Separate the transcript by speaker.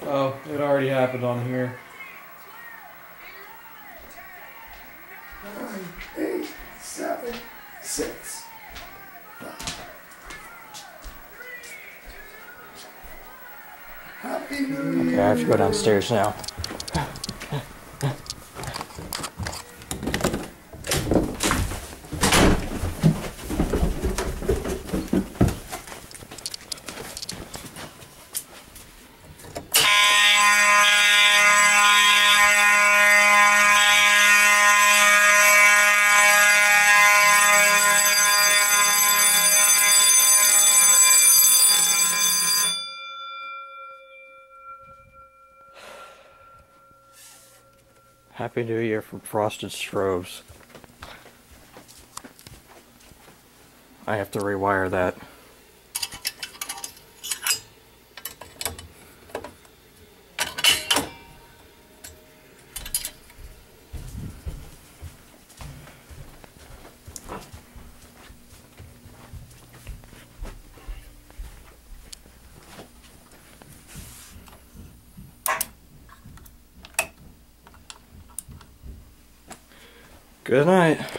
Speaker 1: Oh, it already happened on here.
Speaker 2: 9, 8, 7, 6, 5. Happy New Year.
Speaker 3: Okay, I have to go downstairs now. Happy New Year from FrostedStrobes. I have to rewire that. Good night.